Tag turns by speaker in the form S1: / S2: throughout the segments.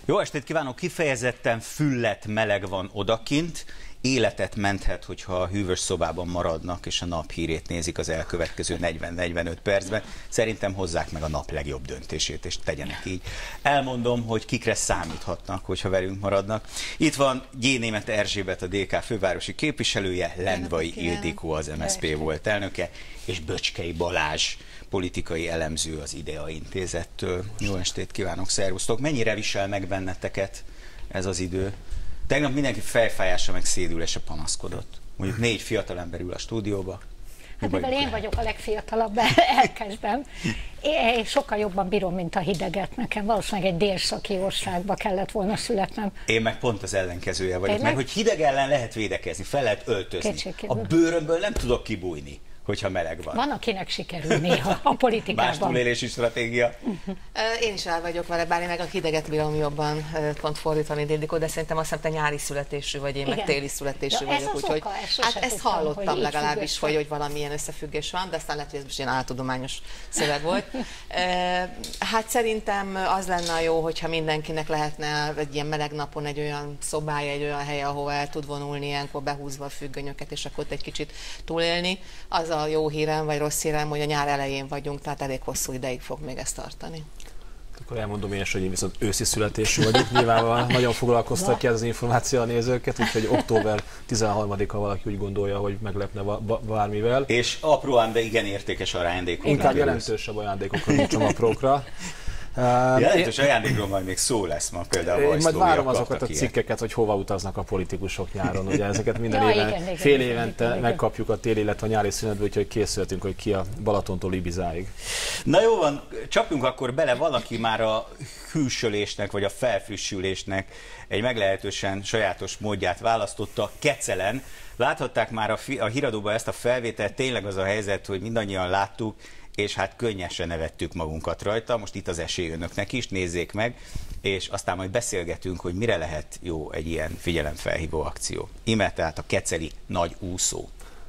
S1: Jó estét kívánok! Kifejezetten füllet meleg van odakint. Életet menthet, hogyha a hűvös szobában maradnak, és a nap hírét nézik az elkövetkező 40-45 percben. Szerintem hozzák meg a nap legjobb döntését, és tegyenek így. Elmondom, hogy kikre számíthatnak, hogyha velünk maradnak. Itt van G. Németh Erzsébet, a DK fővárosi képviselője, Lendvai Ildikó, az MSZP volt elnöke, és Böcskei Balázs, politikai elemző az IDEA Intézettől. Jó estét kívánok, szervusztok! Mennyire visel meg benneteket ez az idő? Tegnap mindenki fejfájása meg szédülése panaszkodott. Mondjuk 4 fiatalember ül a stúdióba.
S2: Hát mivel én vagyok a legfiatalabb, elkezdem. Én sokkal jobban bírom, mint a hideget. Nekem valószínűleg egy délszaki országba kellett volna születnem.
S1: Én meg pont az ellenkezője vagyok, mert hogy hideg ellen lehet védekezni, fel lehet öltözni.
S2: Kétségkívül.
S1: A bőrömből nem tudok kibújni, hogyha meleg van.
S2: Van, akinek sikerül néha a politikában.
S1: Más túlélési stratégia?
S3: Én is el vagyok vele, bár én meg a hideget bírom jobban, pont fordítva, mint Ildikó, de szerintem azt hiszem, te nyári születésű vagy, én meg téli születésű vagyok. Úgyhogy hát ezt hallottam legalábbis, hogy valamilyen összefüggés van, de aztán lehet, hogy ez most ilyen áltudományos szöveg volt. Hát szerintem az lenne jó, hogyha mindenkinek lehetne egy ilyen meleg napon egy olyan szobája, egy olyan hely, ahova el tud vonulni, ilyenkor behúzva a függönyöket, és akkor ott egy kicsit túlélni. Az a jó hírem, vagy rossz hírem, hogy a nyár elején vagyunk, tehát elég hosszú ideig fog még ezt tartani.
S4: Akkor elmondom én is, hogy én viszont őszi születésű vagyok. Nyilván nagyon foglalkoztatja ez az információ a nézőket, úgyhogy október 13-a valaki úgy gondolja, hogy meglepne bármivel.
S1: És apróan, de igen értékes ajándékokra.
S4: Inkább jelentősebb ajándékokra, nincs aprókra.
S1: Jelentős ajándékról majd még szó lesz ma például.
S4: Én majd várom azokat a cikkeket, hogy hova utaznak a politikusok nyáron. Ugye ezeket minden éven, fél évente megkapjuk a téli, illetve a nyári szünetből, úgyhogy készültünk, hogy ki a Balatontól Ibizáig.
S1: Na jó van, csapjunk akkor bele, valaki már a hűsölésnek vagy a felfrissülésnek egy meglehetősen sajátos módját választotta, kecelen. Láthatták már a híradóban ezt a felvételt, tényleg az a helyzet, hogy mindannyian láttuk, és hát könnyesen nevettük magunkat rajta. Most itt az esély önöknek is, nézzék meg, és aztán majd beszélgetünk, hogy mire lehet jó egy ilyen figyelemfelhívó akció. Íme tehát a keceli nagy úszó.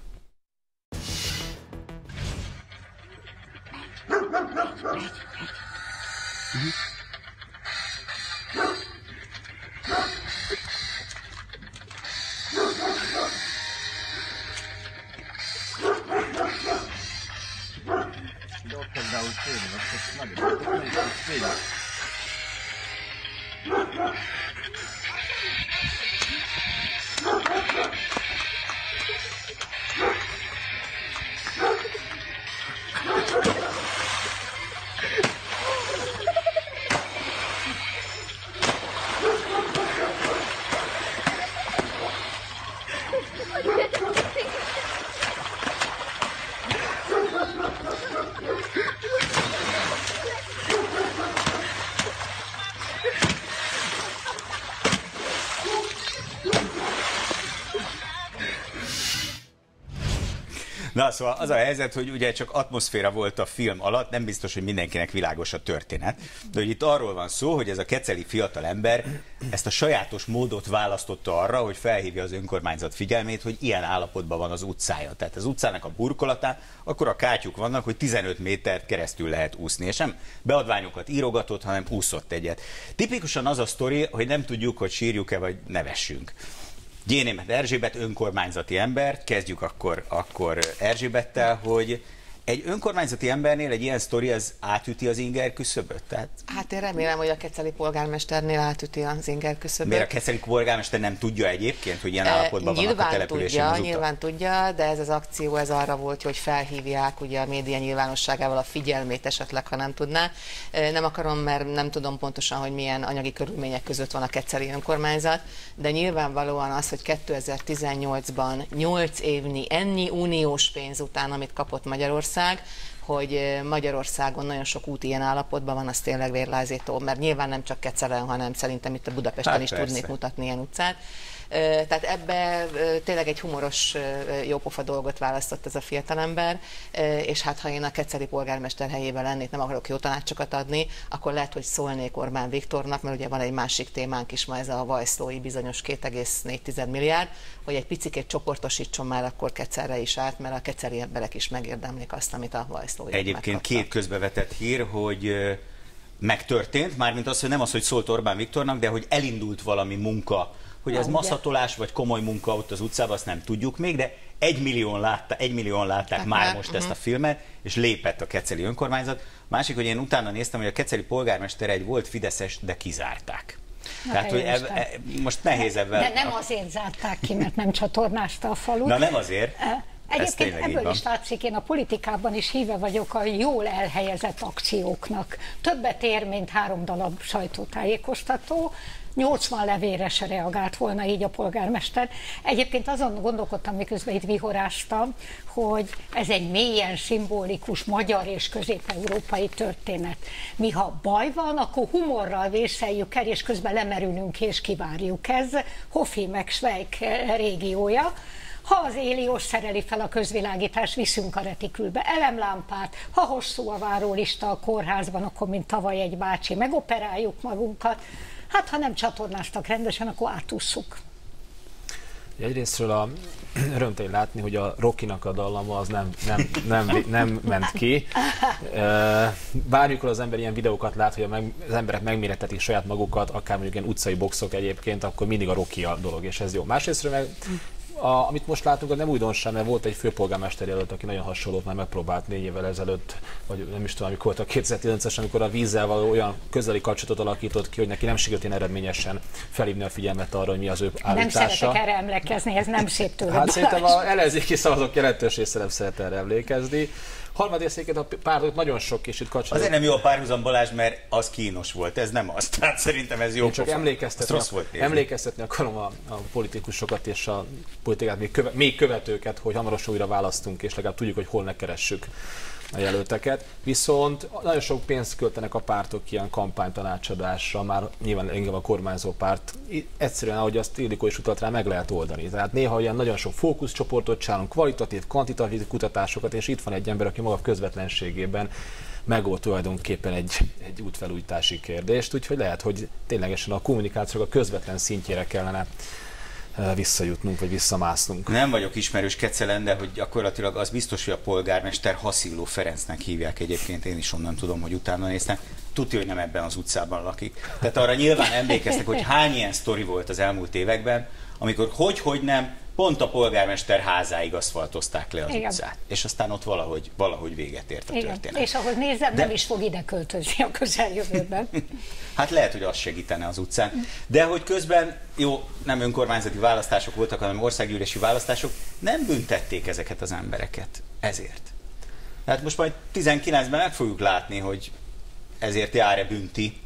S1: Na, szóval az a helyzet, hogy ugye csak atmoszféra volt a film alatt, nem biztos, hogy mindenkinek világos a történet, de hogy itt arról van szó, hogy ez a keceli fiatalember ezt a sajátos módot választotta arra, hogy felhívja az önkormányzat figyelmét, hogy ilyen állapotban van az utcája. Tehát az utcának a burkolatán akkor a kátyuk vannak, hogy 15 métert keresztül lehet úszni, és nem beadványokat írogatott, hanem úszott egyet. Tipikusan az a sztori, hogy nem tudjuk, hogy sírjuk-e vagy nevessünk. G. Németh Erzsébet önkormányzati ember, kezdjük akkor Erzsébettel, hogy egy önkormányzati embernél egy ilyen sztori az átüti az inger küszöböt? Tehát... Hát
S3: én remélem, hogy a keceli polgármesternél átüti az inger küszöböt.
S1: Miért a keceli polgármester nem tudja egyébként, hogy ilyen állapotban vannak a településen az utak?
S3: Nyilván tudja, de ez az akció ez arra volt, hogy felhívják ugye a média nyilvánosságával a figyelmét esetleg, ha nem tudná. Nem akarom, mert nem tudom pontosan, hogy milyen anyagi körülmények között van a keceli önkormányzat, de nyilvánvalóan az, hogy 2018-ban 8 évnyi ennyi uniós pénz után, amit kapott Magyarország, hogy Magyarországon nagyon sok út ilyen állapotban van, az tényleg vérlázító, mert nyilván nem csak Kecelen, hanem szerintem itt a Budapesten is tudnék mutatni ilyen utcát. Tehát ebbe tényleg egy humoros, jópofa dolgot választott ez a fiatalember, és hát ha én a keceli polgármester helyében lennék, nem akarok jó tanácsokat adni, akkor lehet, hogy szólnék Orbán Viktornak, mert ugye van egy másik témánk is ma, ez a vajszlói bizonyos 2,4 milliárd, hogy egy picikét csoportosítson már akkor Kecelre is át, mert a keceli emberek is megérdemlik azt, amit a vajszlói.
S1: Egyébként két közbevetett hír, hogy megtörtént, mármint az, hogy nem az, hogy szólt Orbán Viktornak, de hogy elindult valami munka, hogy ez maszatolás vagy komoly munka ott az utcában, azt nem tudjuk még, de 1 millióan látták már most ezt a filmet, és lépett a keceli önkormányzat. Másik, hogy én utána néztem, hogy a keceli polgármester egy volt fideszes, de kizárták. Tehát, hogy most nehéz ebben...
S2: De nem azért zárták ki, mert nem csatornázta a falut.
S1: Na nem azért.
S2: Egyébként ebből is látszik, én a politikában is híve vagyok a jól elhelyezett akcióknak. Többet ér, mint 3 darab sajtótájékoztató, 80 levélre se reagált volna így a polgármester. Egyébként azon gondolkodtam, miközben itt vihoráztam, hogy ez egy mélyen szimbolikus magyar és közép-európai történet. Mi ha baj van, akkor humorral vészeljük el, és közben lemerülünk és kivárjuk. Ez Hofi meg Schweik régiója. Ha az Éliós szereli fel a közvilágítást, viszünk a retikülbe elemlámpát, ha hosszú a várólista a kórházban, akkor mint tavaly egy bácsi, megoperáljuk magunkat. Hát, ha nem csatornáztak rendesen, akkor átússzuk.
S4: Egyrésztről örömteli látni, hogy a Rockynak a dallama az nem ment ki. Bármikor az ember ilyen videókat lát, hogy az emberek megmérettetik saját magukat, akár mondjuk ilyen utcai boxok egyébként, akkor mindig a Rocky a dolog, és ez jó. Másrésztről meg amit most látunk, az nem újdonság, mert volt egy főpolgármester jelölt, aki nagyon hasonlót már megpróbált 4 évvel ezelőtt, vagy nem is tudom, amikor volt a 2009-es, amikor a vízzel való olyan közeli kapcsolatot alakított ki, hogy neki nem sikerült ilyen eredményesen felhívni a figyelmet arra, hogy mi az ő állítása.
S2: Nem szeretek erre emlékezni, ez nem szép tőle.
S4: Hát szerintem az ellenzéki szavazók jelentős része nem szeret erre emlékezni. Harmadrészt a pártok nagyon sok, és itt kapcsolatban...
S1: Azért nem jó a párhuzam, Balázs, mert az kínos volt, ez nem az. Tehát szerintem ez jó.
S4: Én csak emlékeztetni akarom a politikusokat és a politikát még követőket, hogy hamarosan újra választunk, és legalább tudjuk, hogy hol ne keressük a jelölteket. Viszont nagyon sok pénzt költenek a pártok ilyen kampánytanácsadásra, már nyilván inkább a kormányzó párt. Egyszerűen, ahogy azt Ildikó is utalt rá, meg lehet oldani. Tehát néha ilyen nagyon sok fókuszcsoportot csinálunk, kvalitatív, kvantitatív kutatásokat, és itt van egy ember, aki maga közvetlenségében megold tulajdonképpen egy útfelújítási kérdést, úgyhogy lehet, hogy ténylegesen a kommunikációk a közvetlen szintjére kellene visszajutnunk, vagy visszamásznunk.
S1: Nem vagyok ismerős Kecelen, de hogy gyakorlatilag az biztos, hogy a polgármester Haszilló Ferencnek hívják egyébként, én is onnan tudom, hogy utána néztem. Tudja, hogy nem ebben az utcában lakik. Tehát arra nyilván emlékeztek, hogy hány ilyen sztori volt az elmúlt években, amikor hogy nem, pont a polgármester házáig aszfaltozták le az utcát. És aztán ott valahogy véget ért a történet.
S2: És ahogy nézem, nem is fog ide költözni a közeljövőben.
S1: Hát lehet, hogy az segítene az utcán. De hogy közben, jó, nem önkormányzati választások voltak, hanem országgyűlési választások, nem büntették ezeket az embereket ezért. Tehát most majd 19-ben meg fogjuk látni, hogy ezért jár-e bünti,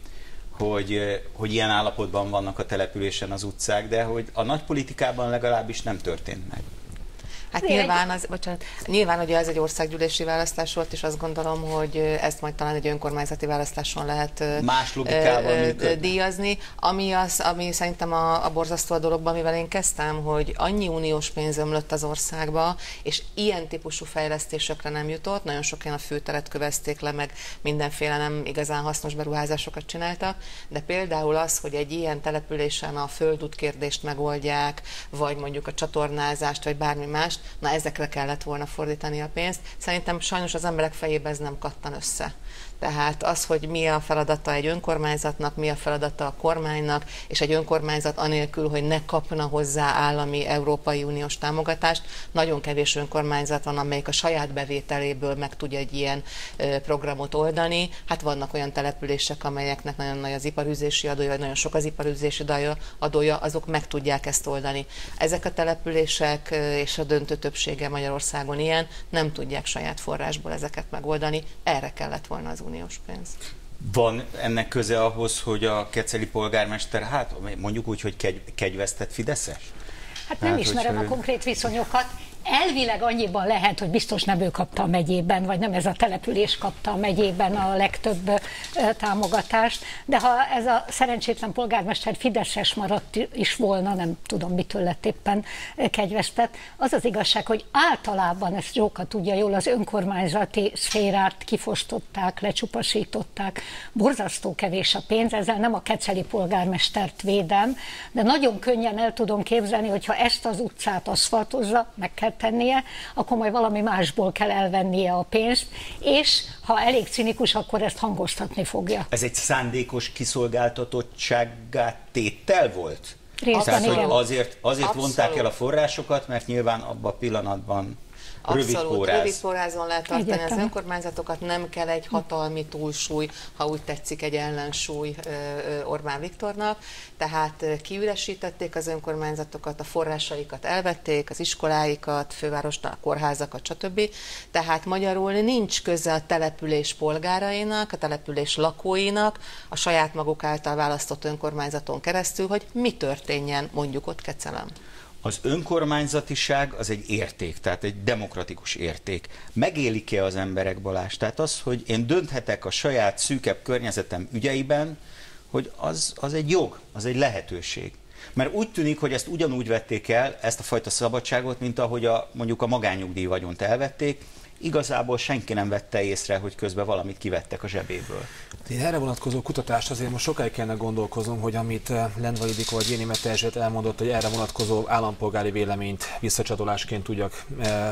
S1: hogy ilyen állapotban vannak a településen az utcák, de hogy a nagypolitikában legalábbis nem történt meg.
S3: Hát nyilván ugye ez egy országgyűlési választás volt, és azt gondolom, hogy ezt majd talán egy önkormányzati választáson lehet
S1: más logikával
S3: díjazni. Ami szerintem a borzasztó a dologban, amivel én kezdtem, hogy annyi uniós pénz ömlött az országba, és ilyen típusú fejlesztésekre nem jutott, nagyon sokan a főteret kövezték le, meg mindenféle nem igazán hasznos beruházásokat csináltak, de például az, hogy egy ilyen településen a földút kérdést megoldják, vagy mondjuk a csatornázást, vagy bármi mást, na ezekre kellett volna fordítani a pénzt. Szerintem sajnos az emberek fejében ez nem kattan össze. Tehát az, hogy mi a feladata egy önkormányzatnak, mi a feladata a kormánynak, és egy önkormányzat anélkül, hogy ne kapna hozzá állami Európai Uniós támogatást, nagyon kevés önkormányzat van, amelyik a saját bevételéből meg tudja egy ilyen programot oldani. Hát vannak olyan települések, amelyeknek nagyon nagy az iparűzési adója, vagy nagyon sok az iparűzési adója, azok meg tudják ezt oldani. Ezek a települések és a döntő többsége Magyarországon ilyen, nem tudják saját forrásból ezeket megoldani. Erre kellett volna az uniós pénz.
S1: Van ennek köze ahhoz, hogy a keceli polgármester, hát mondjuk úgy, hogy kegyvesztett fideszes?
S2: Hát nem ismerem a konkrét viszonyokat. Elvileg annyiban lehet, hogy biztos nem ő kapta a megyében, vagy nem ez a település kapta a megyében a legtöbb támogatást, de ha ez a szerencsétlen polgármester fideszes maradt is volna, nem tudom, mitől lett éppen kegyvesztett, az az igazság, hogy általában, ezt Zsóka tudja jól, az önkormányzati szférát kifosztották, lecsupasították, borzasztó kevés a pénz, ezzel nem a keceli polgármestert védem, de nagyon könnyen el tudom képzelni, hogyha ezt az utcát aszfaltozza, meg kell tennie, akkor majd valami másból kell elvennie a pénzt, és ha elég cinikus, akkor ezt hangoztatni fogja.
S1: Ez egy szándékos kiszolgáltatottságát tétel volt?
S2: Részben
S1: Tehát,
S2: igen.
S1: hogy azért vonták el a forrásokat, mert nyilván abban a pillanatban
S3: Abszolút, rövid pórázon lehet tartani
S2: Egyetlen.
S3: az önkormányzatokat, nem kell egy hatalmi túlsúly, ha úgy tetszik, egy ellensúly Orbán Viktornak, tehát kiüresítették az önkormányzatokat, a forrásaikat elvették, az iskoláikat, fővárosnak, a kórházakat, stb. Tehát magyarul nincs köze a település polgárainak, a település lakóinak, a saját maguk által választott önkormányzaton keresztül, hogy mi történjen mondjuk ott Kecelen.
S1: Az önkormányzatiság az egy érték, tehát egy demokratikus érték. Megélik-e az emberek, Balázs? Tehát az, hogy én dönthetek a saját szűkebb környezetem ügyeiben, hogy az egy jog, az egy lehetőség. Mert úgy tűnik, hogy ezt ugyanúgy vették el, ezt a fajta szabadságot, mint ahogy mondjuk a magánnyugdíj vagyont elvették, igazából senki nem vette észre, hogy közben valamit kivettek a zsebéből.
S4: Én erre vonatkozó kutatást azért most sokáig kellene gondolkoznom, hogy amit Lendvai Ildikó vagy Génémet Erzsébet elmondott, hogy erre vonatkozó állampolgári véleményt visszacsatolásként tudjak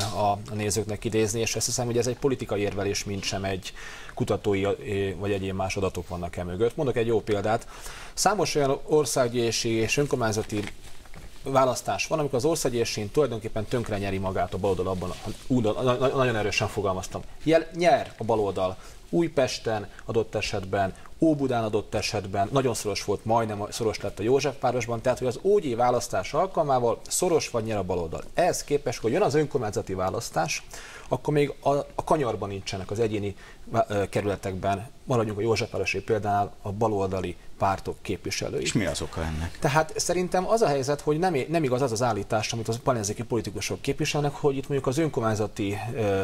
S4: a nézőknek idézni, és azt hiszem, hogy ez egy politikai érvelés, mint sem egy kutatói vagy egyéb más adatok vannak e mögött. Mondok egy jó példát. Számos olyan országgyűlési és önkormányzati választás van, amikor az országgyűlésén tulajdonképpen tönkre nyeri magát a baloldal, abban nagyon erősen fogalmaztam. Nyer a baloldal Újpesten adott esetben, Óbudán adott esetben, nagyon szoros volt, majdnem szoros lett a Józsefvárosban, tehát hogy az OGY választás alkalmával szoros vagy nyer a baloldal. Ehhez képest, hogy jön az önkormányzati választás, akkor még a kanyarban nincsenek az egyéni kerületekben, maradjunk a Józsefvárosi példánál, a baloldali pártok képviselői.
S1: És mi az oka ennek?
S4: Tehát szerintem az a helyzet, hogy nem igaz az az állítás, amit az ellenzéki politikusok képviselnek, hogy itt mondjuk az önkormányzati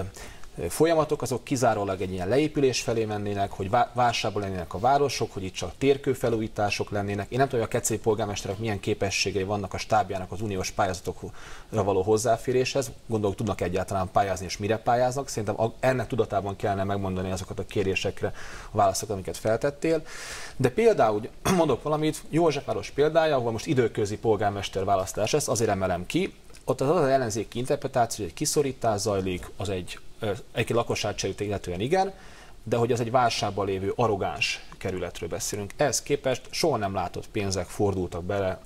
S4: folyamatok azok kizárólag egy ilyen leépülés felé mennének, hogy válságban lennének a városok, hogy itt csak térkőfelújítások lennének. Én nem tudom, hogy a keceli polgármesterek milyen képességei vannak a stábjának az uniós pályázatokra való hozzáféréshez. Gondolok, tudnak egyáltalán pályázni, és mire pályáznak. Szerintem ennek tudatában kellene megmondani azokat a kérésekre a válaszokat, amiket feltettél. De például mondok valamit, Józsefváros példája, ahol most időközi polgármester választás lesz, azért emelem ki. Ott az ellenzéki interpretáció, hogy egy kiszorítás zajlik, az egy lakosságcserét illetően igen, de hogy ez egy válságban lévő arrogáns kerületről beszélünk. Ehhez képest soha nem látott pénzek fordultak bele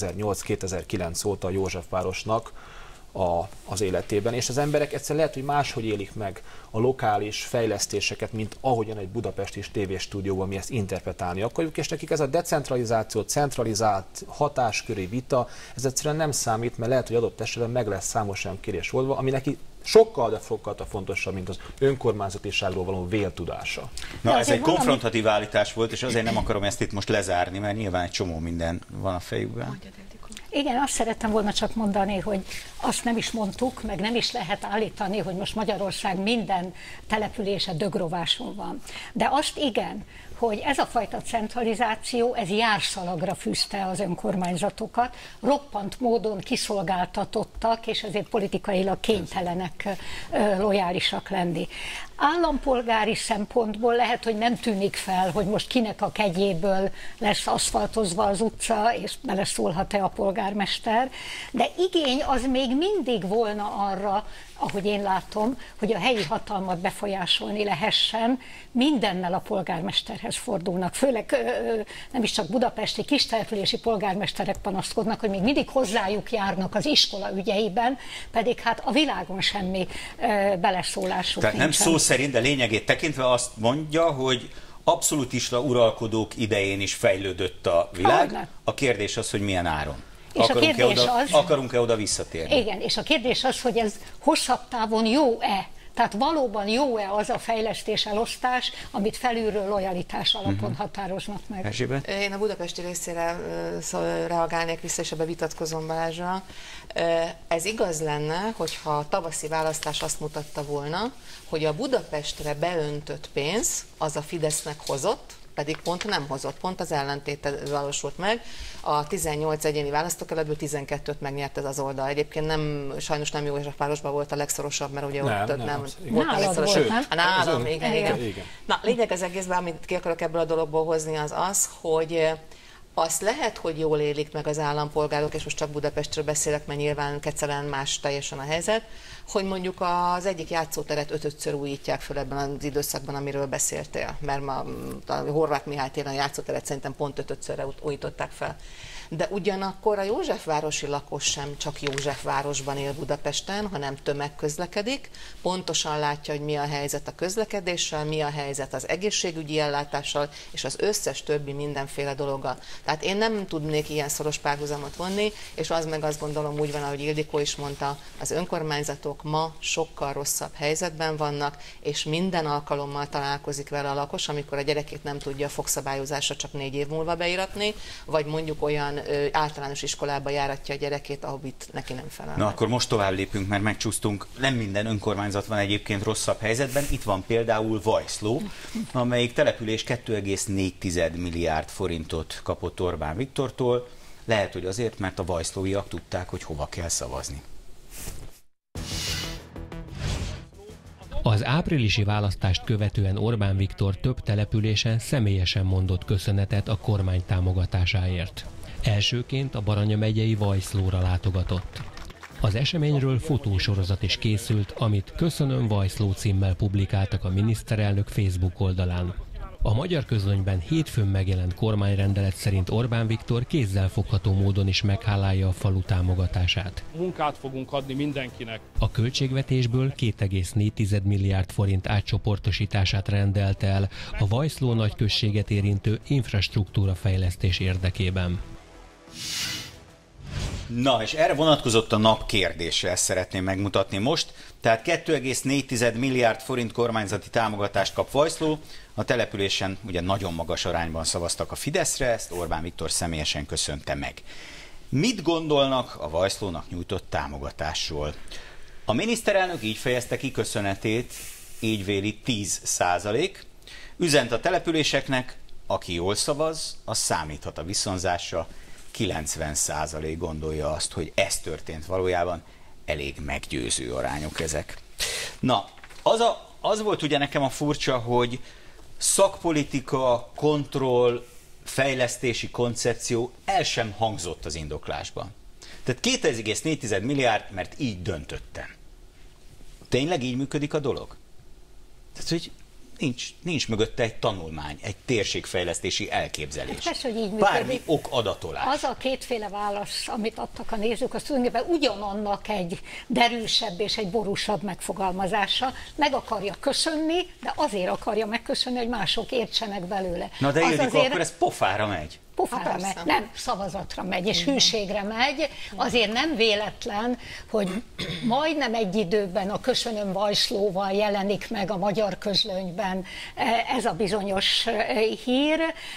S4: 2008-2009 óta a Józsefvárosnak az életében, és az emberek egyszerűen lehet, hogy máshogy élik meg a lokális fejlesztéseket, mint ahogyan egy budapesti tévéstúdióban mi ezt interpretálni akarjuk, és nekik ez a decentralizáció, centralizált hatásköri vita, ez egyszerűen nem számít, mert lehet, hogy adott esetben meg lesz számos olyan kérés oldva, ami neki sokkal fontosabb, mint az önkormányzatiságról való véltudása.
S1: Na, ez egy konfrontatív állítás volt, és azért nem akarom ezt itt most lezárni, mert nyilván egy csomó minden van a fejükben.
S2: Igen, azt szerettem volna csak mondani, hogy azt nem is mondtuk, meg nem is lehet állítani, hogy most Magyarország minden települése dögrováson van. De azt igen, hogy ez a fajta centralizáció, ez járszalagra fűzte az önkormányzatokat, roppant módon kiszolgáltatottak, és ezért politikailag kénytelenek lojálisak lenni. Állampolgári szempontból lehet, hogy nem tűnik fel, hogy most kinek a kegyéből lesz aszfaltozva az utca, és beleszólhat-e a polgármester, de igény az még mindig volna arra, ahogy én látom, hogy a helyi hatalmat befolyásolni lehessen, mindennel a polgármesterhez fordulnak. Főleg nem is csak budapesti kistelepülési polgármesterek panaszkodnak, hogy még mindig hozzájuk járnak az iskola ügyeiben, pedig hát a világon semmi beleszólásuk
S1: Tehát
S2: nincsen.
S1: nem szó szerint, de lényegét tekintve azt mondja, hogy abszolutista uralkodók idején is fejlődött a világ.
S2: Hogyne.
S1: A kérdés az, hogy milyen áron.
S2: És
S1: Akarunk-e oda visszatérni?
S2: Igen, és a kérdés az, hogy ez hosszabb távon jó-e? Tehát valóban jó-e az a fejlesztés elosztás, amit felülről lojalitás alapon határoznak meg?
S1: Erzsébet?
S3: Én a budapesti részére reagálnék vissza, és ebbe vitatkozom Balázsra. Ez igaz lenne, hogyha a tavaszi választás azt mutatta volna, hogy a Budapestre beöntött pénz az a Fidesznek hozott, pedig pont nem hozott, pont az ellentéte valósult meg. A 18 egyéni választókerületből 12-t megnyert ez az oldal. Egyébként sajnos nem Józsefvárosban volt a legszorosabb, mert ugye ott nem volt a legszorosabb. Nálam, igen. Na, lényeg az egészben, amit ki akarok ebből a dologból hozni, az, hogy Azt lehet, hogy jól élik meg az állampolgárok, és most csak Budapestről beszélek, mert nyilván Kecelen más teljesen a helyzet, hogy mondjuk az egyik játszóteret 5-ször újítják föl ebben az időszakban, amiről beszéltél. Mert ma a Horváth Mihály téren a játszóteret szerintem pont 5-szörre újították fel. De ugyanakkor a Józsefvárosi lakos sem csak Józsefvárosban él Budapesten, hanem tömegközlekedik, pontosan látja, hogy mi a helyzet a közlekedéssel, mi a helyzet az egészségügyi ellátással, és az összes többi mindenféle dologgal. Tehát én nem tudnék ilyen szoros párhuzamot vonni, és az meg azt gondolom úgy van, ahogy Ildikó is mondta, az önkormányzatok ma sokkal rosszabb helyzetben vannak, és minden alkalommal találkozik vele a lakos, amikor a gyerekét nem tudja a fogszabályozásra csak 4 év múlva beiratni, vagy mondjuk olyan általános iskolába járatja a gyerekét, ahogy itt neki nem felel.
S1: Na akkor most tovább lépünk, mert megcsúsztunk. Nem minden önkormányzat van egyébként rosszabb helyzetben. Itt van például Vajszló, amelyik település 2,4 milliárd forintot kapott Orbán Viktortól. Lehet, hogy azért, mert a vajszlóiak tudták, hogy hova kell szavazni.
S5: Az áprilisi választást követően Orbán Viktor több településen személyesen mondott köszönetet a kormány támogatásáért. Elsőként a Baranya megyei Vajszlóra látogatott. Az eseményről fotósorozat is készült, amit Köszönöm Vajszló címmel publikáltak a miniszterelnök Facebook oldalán. A magyar közlönyben hétfőn megjelent kormányrendelet szerint Orbán Viktor kézzelfogható módon is meghálálja a falu támogatását.
S6: Munkát fogunk adni mindenkinek.
S5: A költségvetésből 2,4 milliárd forint átcsoportosítását rendelte el a Vajszló nagyközséget érintő infrastruktúra fejlesztés érdekében.
S1: Na, és erre vonatkozott a nap kérdése, ezt szeretném megmutatni most. Tehát 2,4 milliárd forint kormányzati támogatást kap Vajszló. A településen ugye nagyon magas arányban szavaztak a Fideszre, ezt Orbán Viktor személyesen köszönte meg. Mit gondolnak a Vajszlónak nyújtott támogatásról? A miniszterelnök így fejezte ki köszönetét, így véli 10%. Üzent a településeknek, aki jól szavaz, az számíthat a viszonzásra. 90% gondolja azt, hogy ez történt valójában, elég meggyőző arányok ezek. Na, az volt ugye nekem a furcsa, hogy szakpolitika, kontroll, fejlesztési koncepció el sem hangzott az indoklásban. Tehát 2,4 milliárd, mert így döntöttem. Tényleg így működik a dolog? Tehát, hogy nincs mögötte egy tanulmány, egy térségfejlesztési elképzelés.
S2: Persze, hogy így működik.
S1: Bármi okadatolás.
S2: Az a kétféle válasz, amit adtak a nézők, az tulajdonképpen ugyanannak egy derűsebb és egy borúsabb megfogalmazása. Meg akarja köszönni, de azért akarja megköszönni, hogy mások értsenek belőle.
S1: Na de Ildikó, akkor ez pofára megy.
S2: Pofára megy, nem, szavazatra megy, és hűségre megy. Azért nem véletlen, hogy majdnem egy időben a Köszönöm Vajszlóval jelenik meg a magyar közlönyben ez a bizonyos hír.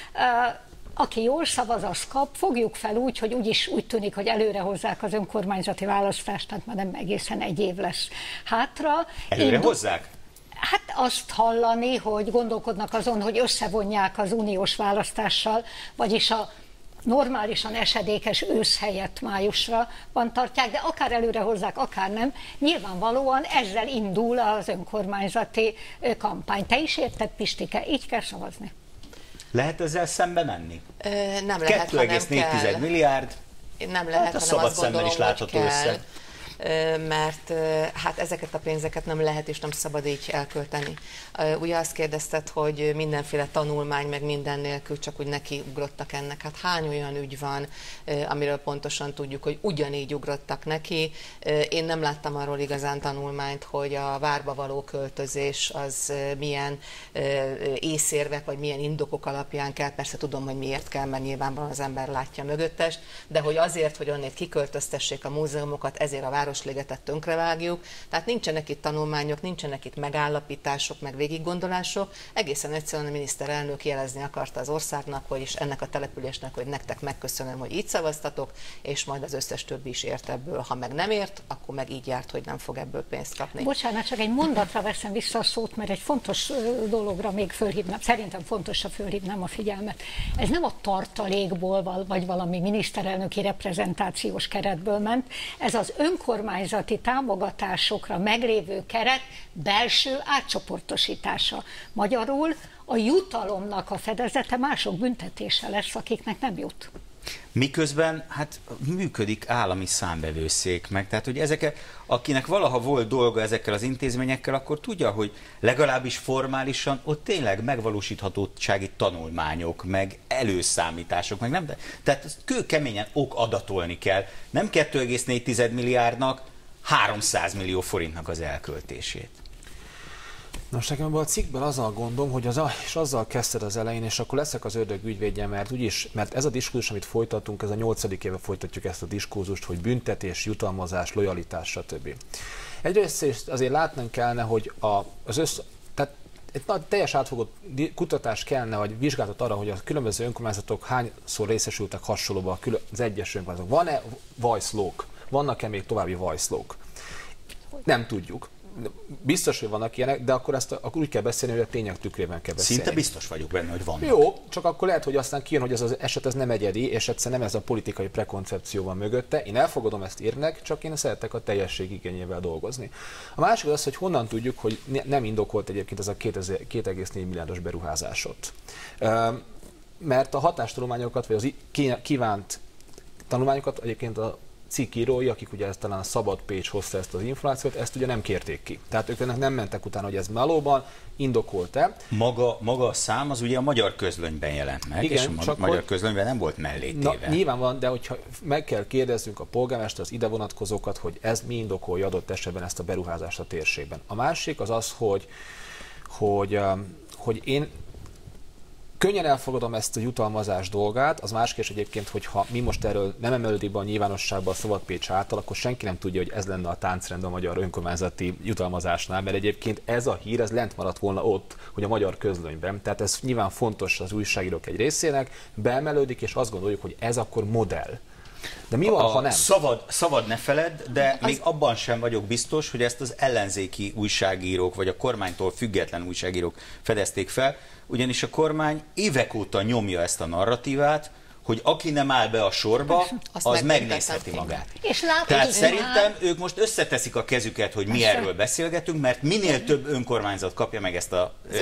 S2: Aki jól szavaz, az kap. Fogjuk fel úgy, hogy úgyis úgy tűnik, hogy előre hozzák az önkormányzati választást, tehát már nem egészen egy év lesz hátra.
S1: Előre hozzák?
S2: Hát azt hallani, hogy gondolkodnak azon, hogy összevonják az uniós választással, vagyis a normálisan esedékes ősz helyett májusra van tartják, de akár előre hozzák, akár nem. Nyilvánvalóan ezzel indul az önkormányzati kampány. Te is érted, Pistike? Így kell szavazni.
S1: Lehet ezzel szembe menni?
S3: Nem lehet,
S1: 2,4 milliárd.
S3: Nem lehet,
S1: hát a
S3: hanem
S1: szabad
S3: azt gondolom,
S1: is látható
S3: hogy
S1: össze.
S3: Mert hát ezeket a pénzeket nem lehet és nem szabad így elkölteni. Ugye azt kérdezted, hogy mindenféle tanulmány, meg minden nélkül csak úgy nekiugrottak ennek. Hát hány olyan ügy van, amiről pontosan tudjuk, hogy ugyanígy ugrottak neki. Én nem láttam arról igazán tanulmányt, hogy a várba való költözés az milyen észérvek, vagy milyen indokok alapján kell. Persze tudom, hogy miért kell, mert nyilvánvalóan az ember látja mögöttest, de hogy azért, hogy onnét kiköltöztessék a múzeumokat, ezért a Városligetet tönkrevágjuk. Tehát nincsenek itt tanulmányok, nincsenek itt megállapítások, meg végiggondolások. Egészen egyszerűen a miniszterelnök jelezni akarta az országnak, hogy is ennek a településnek, hogy nektek megköszönöm, hogy így szavaztatok, és majd az összes többi is ért ebből. Ha meg nem ért, akkor meg így járt, hogy nem fog ebből pénzt kapni.
S2: Bocsánat, csak egy mondatra veszem vissza a szót, mert egy fontos dologra még fölhívnám, szerintem fontos, fölhívnám a figyelmet. Ez nem a tartalékból, vagy valami miniszterelnöki reprezentációs keretből ment, ez az önkormányzati önkormányzati támogatásokra meglévő keret belső átcsoportosítása. Magyarul a jutalomnak a fedezete mások büntetése lesz, akiknek nem jut.
S1: Miközben hát működik állami számvevőszék meg, tehát hogy akinek valaha volt dolga ezekkel az intézményekkel, akkor tudja, hogy legalábbis formálisan ott tényleg megvalósíthatósági tanulmányok, meg előszámítások, meg nem, tehát kőkeményen adatolni kell, nem 2,4 milliárdnak, 300 millió forintnak az elköltését.
S4: Most nekem a cikkben az a gondom, hogy és azzal kezdted az elején, és akkor leszek az ördög ügyvédje, mert ez a diskurzus, amit folytatunk, ez a 8. éve folytatjuk ezt a diskurzust, hogy büntetés, jutalmazás, lojalitás, stb. Egyrészt azért látnunk kellene, hogy tehát egy teljes átfogó kutatás kellene, vagy vizsgálatot arra, hogy a különböző önkormányzatok hányszor részesültek hasonlóban az egyes önkormányzatok. Van-e vajszlók? Vannak-e még további vajszlók? Nem tudjuk. Biztos, hogy vannak ilyenek, de akkor akkor úgy kell beszélni, hogy a tények tükrében kell beszélni.
S1: Szinte biztos vagyok benne, hogy vannak.
S4: Jó, csak akkor lehet, hogy aztán kijön, hogy ez az eset ez nem egyedi, és egyszerűen nem ez a politikai prekoncepció van mögötte. Én elfogadom ezt érnek, csak én szeretek a teljesség igényével dolgozni. A másik az, hogy honnan tudjuk, hogy nem indokolt egyébként ez a 2,4 milliárdos beruházásot. Mert a hatástanulmányokat, vagy az kívánt tanulmányokat egyébként a cikkírói, akik ugye talán a Szabad Pécs hozta ezt az információt, ezt ugye nem kérték ki. Tehát ők nem mentek utána, hogy ez valóban indokolt-e.
S1: Maga a szám az ugye a Magyar Közlönyben jelent meg, igen, és a Magyar Közlönyben nem volt mellétéve.
S4: Nyilván van, de hogyha meg kell kérdeznünk a polgármester, az ide vonatkozókat, hogy ez mi indokolja adott esetben ezt a beruházást a térségben. A másik az hogy én könnyen elfogadom ezt a jutalmazás dolgát, az más kérdés egyébként, hogyha mi most erről nem emelődik be a nyilvánosságba a Szabad Pécs által, akkor senki nem tudja, hogy ez lenne a táncrend a magyar önkormányzati jutalmazásnál, mert egyébként ez a hír, ez lent maradt volna ott, hogy a Magyar Közlönyben. Tehát ez nyilván fontos az újságírók egy részének, beemelődik, és azt gondoljuk, hogy ez akkor modell. De mi van, ha nem?
S1: Szabad ne feledd, de még abban sem vagyok biztos, hogy ezt az ellenzéki újságírók, vagy a kormánytól független újságírók fedezték fel, ugyanis a kormány évek óta nyomja ezt a narratívát, hogy aki nem áll be a sorba, az megnézheti magát. Tehát szerintem ők most összeteszik a kezüket, hogy mi erről beszélgetünk, mert minél több önkormányzat kapja meg ezt